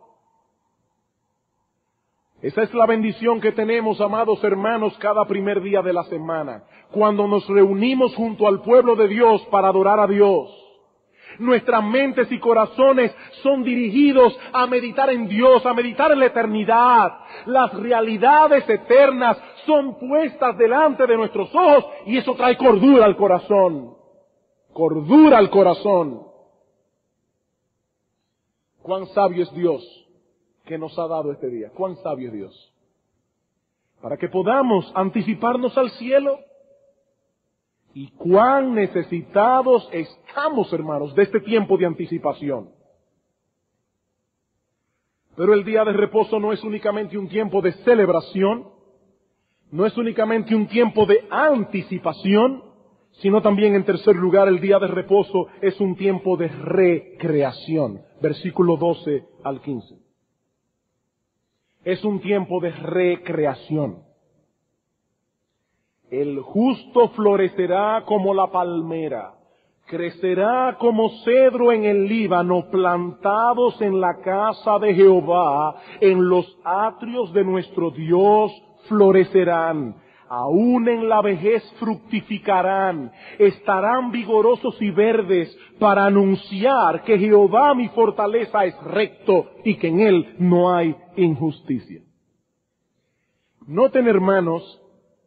Esa es la bendición que tenemos, amados hermanos, cada primer día de la semana, cuando nos reunimos junto al pueblo de Dios para adorar a Dios. Nuestras mentes y corazones son dirigidos a meditar en Dios, a meditar en la eternidad. Las realidades eternas son puestas delante de nuestros ojos y eso trae cordura al corazón. Cordura al corazón. Cuán sabio es Dios que nos ha dado este día. Cuán sabio es Dios. Para que podamos anticiparnos al cielo. Y cuán necesitados estamos, hermanos, de este tiempo de anticipación. Pero el día de reposo no es únicamente un tiempo de celebración, no es únicamente un tiempo de anticipación, sino también, en tercer lugar, el día de reposo es un tiempo de recreación. Versículo doce al quince. Es un tiempo de recreación. El justo florecerá como la palmera, crecerá como cedro en el Líbano, plantados en la casa de Jehová, en los atrios de nuestro Dios florecerán. Aún en la vejez fructificarán, estarán vigorosos y verdes para anunciar que Jehová mi fortaleza es recto y que en él no hay injusticia. Noten, hermanos,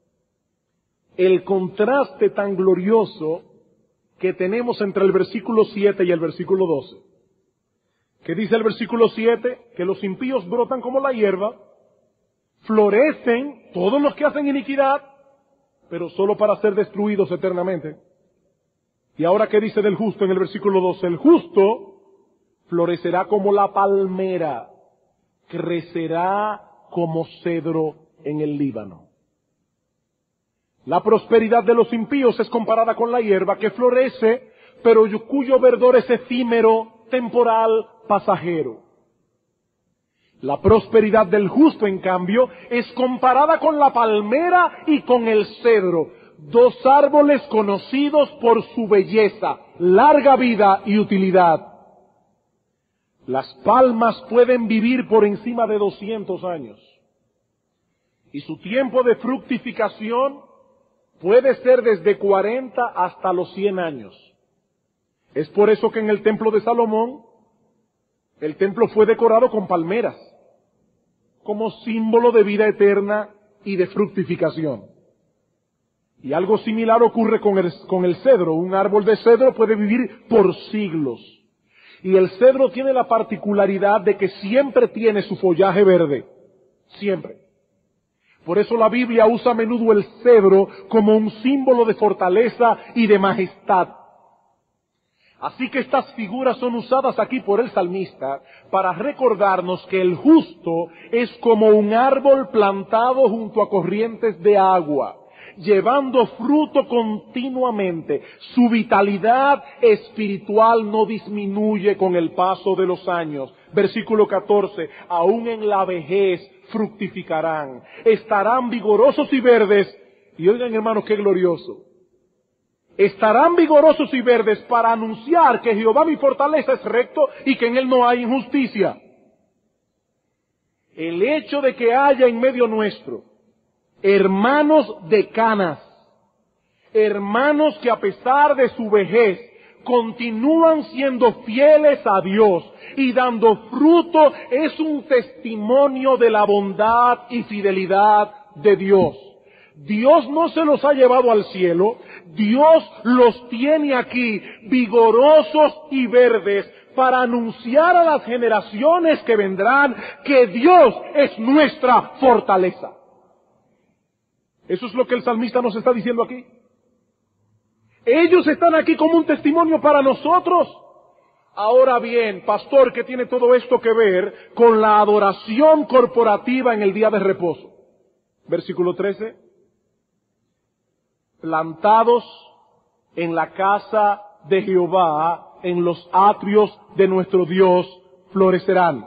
el contraste tan glorioso que tenemos entre el versículo siete y el versículo doce. ¿Qué dice el versículo siete? Que los impíos brotan como la hierba, florecen todos los que hacen iniquidad, pero solo para ser destruidos eternamente. Y ahora, ¿qué dice del justo en el versículo doce? El justo florecerá como la palmera, crecerá como cedro en el Líbano. La prosperidad de los impíos es comparada con la hierba que florece, pero cuyo verdor es efímero, temporal, pasajero. La prosperidad del justo, en cambio, es comparada con la palmera y con el cedro, dos árboles conocidos por su belleza, larga vida y utilidad. Las palmas pueden vivir por encima de doscientos años, y su tiempo de fructificación puede ser desde cuarenta hasta los cien años. Es por eso que en el templo de Salomón, el templo fue decorado con palmeras, como símbolo de vida eterna y de fructificación. Y algo similar ocurre con el, con el cedro. Un árbol de cedro puede vivir por siglos. Y el cedro tiene la particularidad de que siempre tiene su follaje verde. Siempre. Por eso la Biblia usa a menudo el cedro como un símbolo de fortaleza y de majestad. Así que estas figuras son usadas aquí por el salmista para recordarnos que el justo es como un árbol plantado junto a corrientes de agua, llevando fruto continuamente. Su vitalidad espiritual no disminuye con el paso de los años. Versículo catorce, aún en la vejez fructificarán, estarán vigorosos y verdes. Y oigan, hermanos, qué glorioso. Estarán vigorosos y verdes para anunciar que Jehová mi fortaleza es recto y que en él no hay injusticia. El hecho de que haya en medio nuestro hermanos de canas, hermanos que a pesar de su vejez continúan siendo fieles a Dios y dando fruto, es un testimonio de la bondad y fidelidad de Dios. Dios no se los ha llevado al cielo, Dios los tiene aquí vigorosos y verdes para anunciar a las generaciones que vendrán que Dios es nuestra fortaleza. Eso es lo que el salmista nos está diciendo aquí. Ellos están aquí como un testimonio para nosotros. Ahora bien, pastor, ¿qué tiene todo esto que ver con la adoración corporativa en el día de reposo? Versículo trece. Plantados en la casa de Jehová, en los atrios de nuestro Dios, florecerán.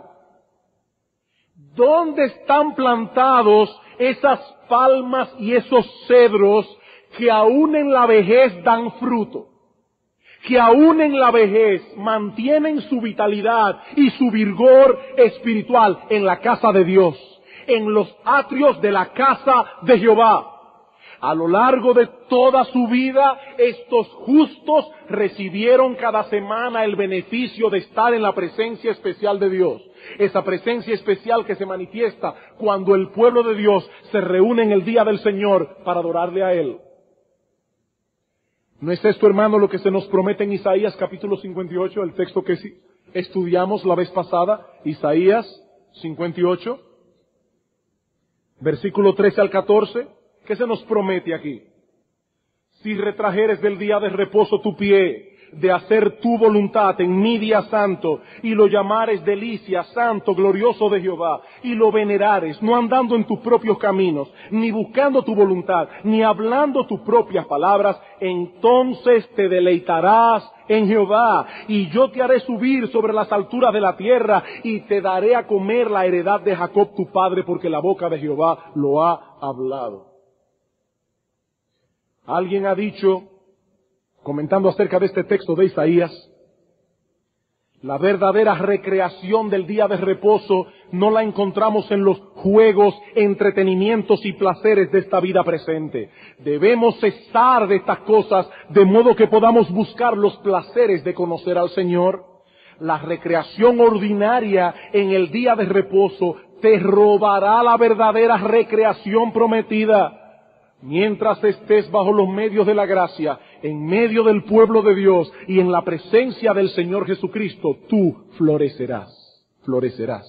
¿Dónde están plantados esas palmas y esos cedros que aún en la vejez dan fruto? Que aún en la vejez mantienen su vitalidad y su vigor espiritual en la casa de Dios, en los atrios de la casa de Jehová. A lo largo de toda su vida, estos justos recibieron cada semana el beneficio de estar en la presencia especial de Dios. Esa presencia especial que se manifiesta cuando el pueblo de Dios se reúne en el día del Señor para adorarle a Él. ¿No es esto, hermano, lo que se nos promete en Isaías capítulo cincuenta y ocho, el texto que estudiamos la vez pasada? Isaías cincuenta y ocho, versículo trece al catorce. ¿Qué se nos promete aquí? Si retrajeres del día de reposo tu pie, de hacer tu voluntad en mi día santo, y lo llamares delicia, santo, glorioso de Jehová, y lo venerares, no andando en tus propios caminos, ni buscando tu voluntad, ni hablando tus propias palabras, entonces te deleitarás en Jehová, y yo te haré subir sobre las alturas de la tierra, y te daré a comer la heredad de Jacob tu padre, porque la boca de Jehová lo ha hablado. Alguien ha dicho, comentando acerca de este texto de Isaías, la verdadera recreación del día de reposo no la encontramos en los juegos, entretenimientos y placeres de esta vida presente. Debemos cesar de estas cosas de modo que podamos buscar los placeres de conocer al Señor. La recreación ordinaria en el día de reposo te robará la verdadera recreación prometida. Mientras estés bajo los medios de la gracia, en medio del pueblo de Dios y en la presencia del Señor Jesucristo, tú florecerás, florecerás.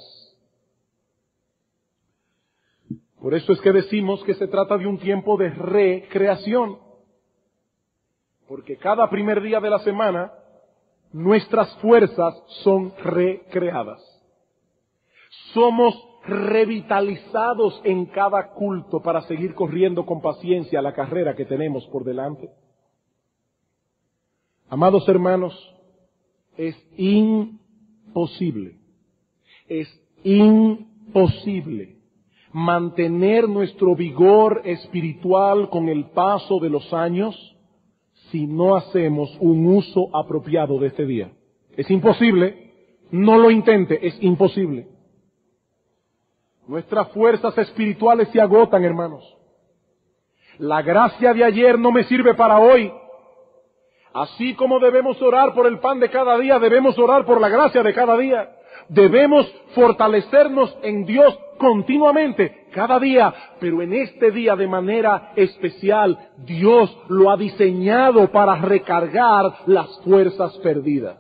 Por eso es que decimos que se trata de un tiempo de recreación. Porque cada primer día de la semana, nuestras fuerzas son recreadas. Somos revitalizados en cada culto para seguir corriendo con paciencia la carrera que tenemos por delante. Amados hermanos, es imposible, es imposible mantener nuestro vigor espiritual con el paso de los años si no hacemos un uso apropiado de este día. Es imposible, no lo intente, es imposible. Nuestras fuerzas espirituales se agotan, hermanos. La gracia de ayer no me sirve para hoy. Así como debemos orar por el pan de cada día, debemos orar por la gracia de cada día. Debemos fortalecernos en Dios continuamente, cada día, pero en este día de manera especial, Dios lo ha diseñado para recargar las fuerzas perdidas.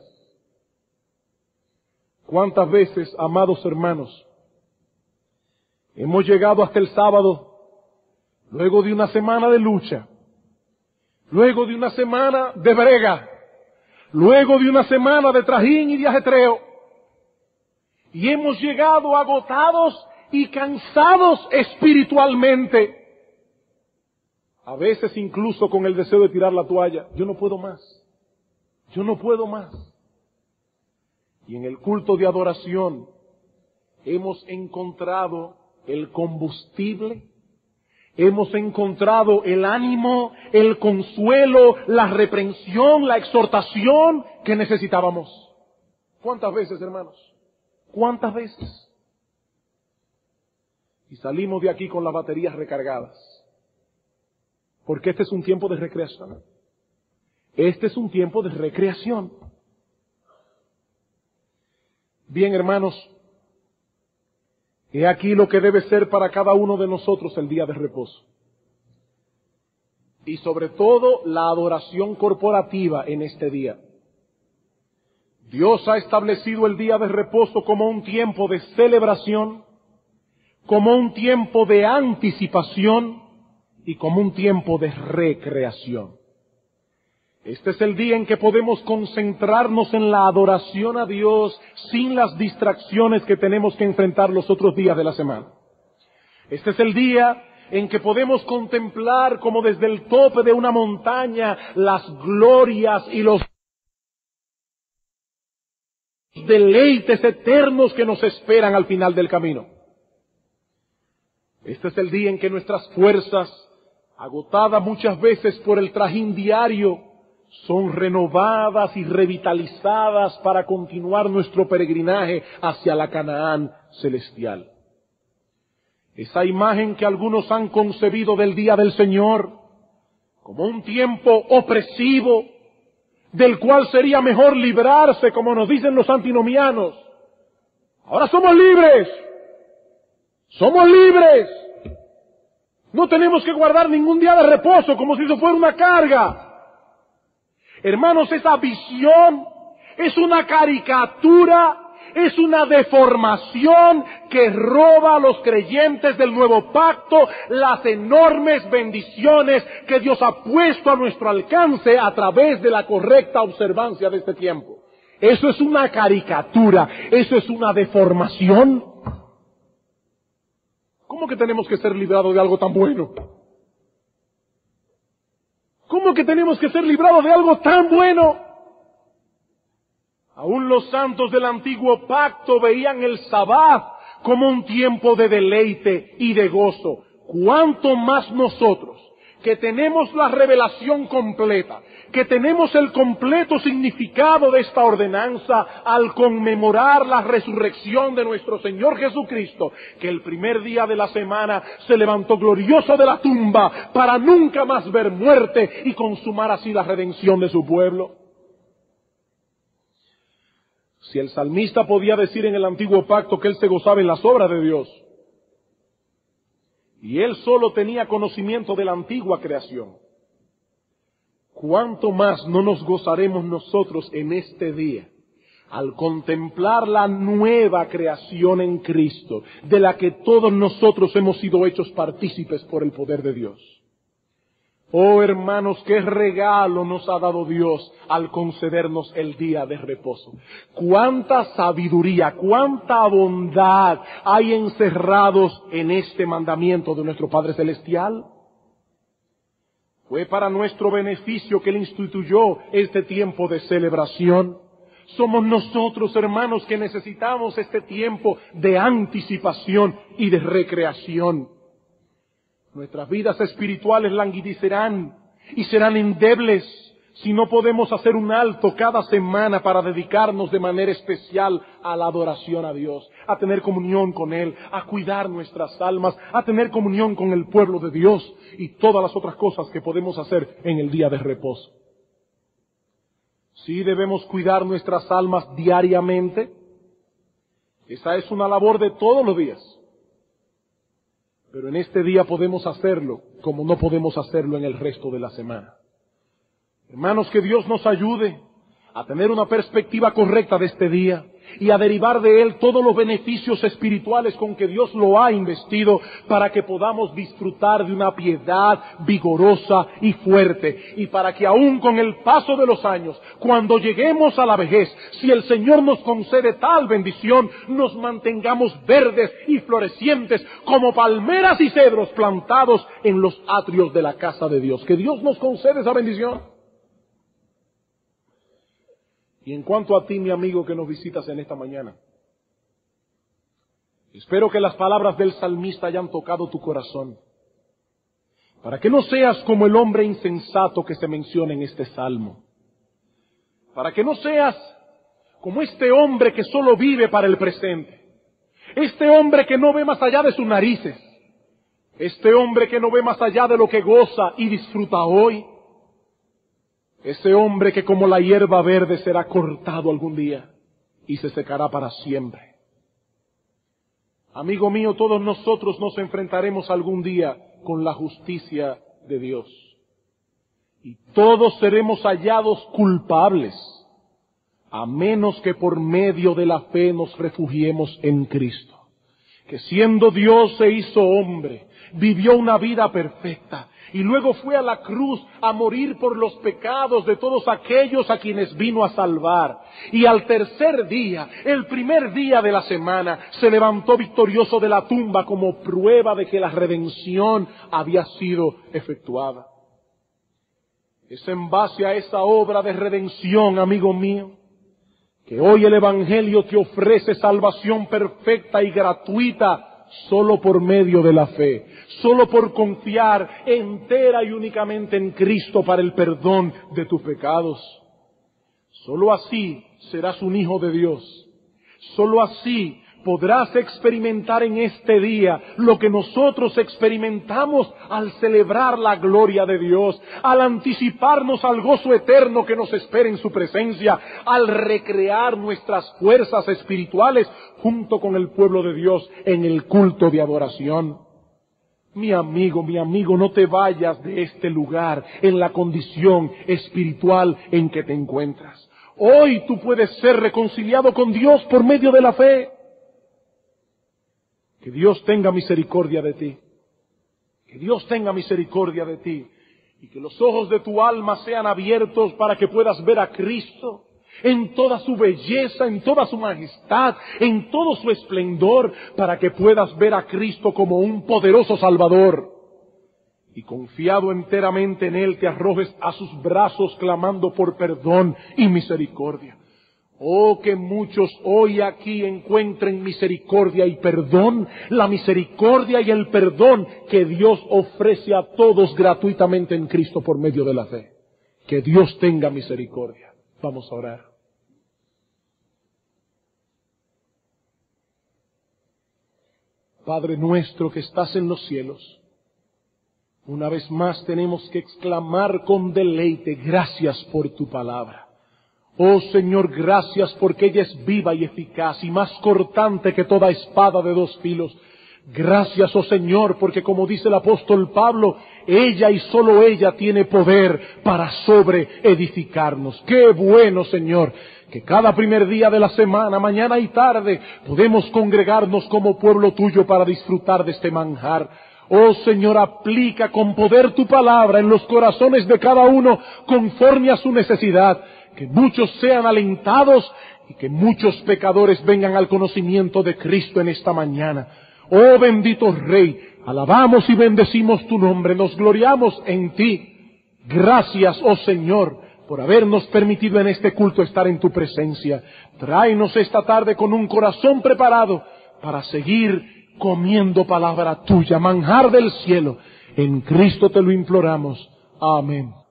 ¿Cuántas veces, amados hermanos, hemos llegado hasta el sábado, luego de una semana de lucha, luego de una semana de brega, luego de una semana de trajín y de ajetreo, y hemos llegado agotados y cansados espiritualmente, a veces incluso con el deseo de tirar la toalla? Yo no puedo más, yo no puedo más. Y en el culto de adoración hemos encontrado el combustible, hemos encontrado el ánimo, el consuelo, la reprensión, la exhortación que necesitábamos. ¿Cuántas veces, hermanos? ¿Cuántas veces? Y salimos de aquí con las baterías recargadas. Porque este es un tiempo de recreación. Este es un tiempo de recreación. Bien, hermanos, he aquí lo que debe ser para cada uno de nosotros el día de reposo. Y sobre todo la adoración corporativa en este día. Dios ha establecido el día de reposo como un tiempo de celebración, como un tiempo de anticipación y como un tiempo de recreación. Este es el día en que podemos concentrarnos en la adoración a Dios sin las distracciones que tenemos que enfrentar los otros días de la semana. Este es el día en que podemos contemplar como desde el tope de una montaña las glorias y los deleites eternos que nos esperan al final del camino. Este es el día en que nuestras fuerzas, agotadas muchas veces por el trajín diario, son renovadas y revitalizadas para continuar nuestro peregrinaje hacia la Canaán celestial. Esa imagen que algunos han concebido del día del Señor como un tiempo opresivo, del cual sería mejor librarse, como nos dicen los antinomianos. Ahora somos libres, somos libres. No tenemos que guardar ningún día de reposo como si eso fuera una carga. Hermanos, esa visión es una caricatura es una deformación que roba a los creyentes del nuevo pacto las enormes bendiciones que Dios ha puesto a nuestro alcance a través de la correcta observancia de este tiempo. Eso es una caricatura, eso es una deformación. ¿Cómo que tenemos que ser librados de algo tan bueno? ¿Cómo que tenemos que ser librados de algo tan bueno? Aún los santos del antiguo pacto veían el Sabbat como un tiempo de deleite y de gozo. ¿Cuánto más nosotros, que tenemos la revelación completa, que tenemos el completo significado de esta ordenanza al conmemorar la resurrección de nuestro Señor Jesucristo, que el primer día de la semana se levantó glorioso de la tumba para nunca más ver muerte y consumar así la redención de su pueblo? Si el salmista podía decir en el antiguo pacto que él se gozaba en las obras de Dios, y él solo tenía conocimiento de la antigua creación, ¿cuánto más no nos gozaremos nosotros en este día al contemplar la nueva creación en Cristo, de la que todos nosotros hemos sido hechos partícipes por el poder de Dios? Oh hermanos, qué regalo nos ha dado Dios al concedernos el día de reposo. Cuánta sabiduría, cuánta bondad hay encerrados en este mandamiento de nuestro Padre Celestial. Fue para nuestro beneficio que Él instituyó este tiempo de celebración. Somos nosotros, hermanos, que necesitamos este tiempo de anticipación y de recreación. Nuestras vidas espirituales languidecerán y serán endebles si no podemos hacer un alto cada semana para dedicarnos de manera especial a la adoración a Dios, a tener comunión con Él, a cuidar nuestras almas, a tener comunión con el pueblo de Dios y todas las otras cosas que podemos hacer en el día de reposo. Sí debemos cuidar nuestras almas diariamente. Esa es una labor de todos los días. Pero en este día podemos hacerlo como no podemos hacerlo en el resto de la semana. Hermanos, que Dios nos ayude a tener una perspectiva correcta de este día y a derivar de él todos los beneficios espirituales con que Dios lo ha investido para que podamos disfrutar de una piedad vigorosa y fuerte, y para que aún con el paso de los años, cuando lleguemos a la vejez, si el Señor nos concede tal bendición, nos mantengamos verdes y florecientes como palmeras y cedros plantados en los atrios de la casa de Dios. Que Dios nos concede esa bendición. Y en cuanto a ti, mi amigo, que nos visitas en esta mañana, espero que las palabras del salmista hayan tocado tu corazón, para que no seas como el hombre insensato que se menciona en este salmo, para que no seas como este hombre que solo vive para el presente, este hombre que no ve más allá de sus narices, este hombre que no ve más allá de lo que goza y disfruta hoy, ese hombre que como la hierba verde será cortado algún día y se secará para siempre. Amigo mío, todos nosotros nos enfrentaremos algún día con la justicia de Dios. Y todos seremos hallados culpables, a menos que por medio de la fe nos refugiemos en Cristo, que siendo Dios se hizo hombre, vivió una vida perfecta, y luego fue a la cruz a morir por los pecados de todos aquellos a quienes vino a salvar. Y al tercer día, el primer día de la semana, se levantó victorioso de la tumba como prueba de que la redención había sido efectuada. Es en base a esa obra de redención, amigo mío, que hoy el Evangelio te ofrece salvación perfecta y gratuita solo por medio de la fe, solo por confiar entera y únicamente en Cristo para el perdón de tus pecados. Solo así serás un hijo de Dios. Solo así podrás experimentar en este día lo que nosotros experimentamos al celebrar la gloria de Dios, al anticiparnos al gozo eterno que nos espera en su presencia, al recrear nuestras fuerzas espirituales junto con el pueblo de Dios en el culto de adoración. Mi amigo, mi amigo, no te vayas de este lugar en la condición espiritual en que te encuentras. Hoy tú puedes ser reconciliado con Dios por medio de la fe. Que Dios tenga misericordia de ti. Que Dios tenga misericordia de ti. Y que los ojos de tu alma sean abiertos para que puedas ver a Cristo en toda su belleza, en toda su majestad, en todo su esplendor, para que puedas ver a Cristo como un poderoso Salvador. Y confiado enteramente en Él, te arrojes a sus brazos clamando por perdón y misericordia. Oh, que muchos hoy aquí encuentren misericordia y perdón, la misericordia y el perdón que Dios ofrece a todos gratuitamente en Cristo por medio de la fe. Que Dios tenga misericordia. Vamos a orar. Padre nuestro que estás en los cielos, una vez más tenemos que exclamar con deleite, gracias por tu palabra. Oh Señor, gracias porque ella es viva y eficaz y más cortante que toda espada de dos filos. Gracias, oh Señor, porque como dice el apóstol Pablo, ella y solo ella tiene poder para sobreedificarnos. ¡Qué bueno, Señor! Que cada primer día de la semana, mañana y tarde, podemos congregarnos como pueblo tuyo para disfrutar de este manjar. Oh Señor, aplica con poder tu palabra en los corazones de cada uno conforme a su necesidad. Que muchos sean alentados y que muchos pecadores vengan al conocimiento de Cristo en esta mañana. Oh bendito Rey, alabamos y bendecimos tu nombre, nos gloriamos en ti. Gracias, oh Señor, por habernos permitido en este culto estar en tu presencia. Tráenos esta tarde con un corazón preparado para seguir comiendo palabra tuya, manjar del cielo. En Cristo te lo imploramos. Amén.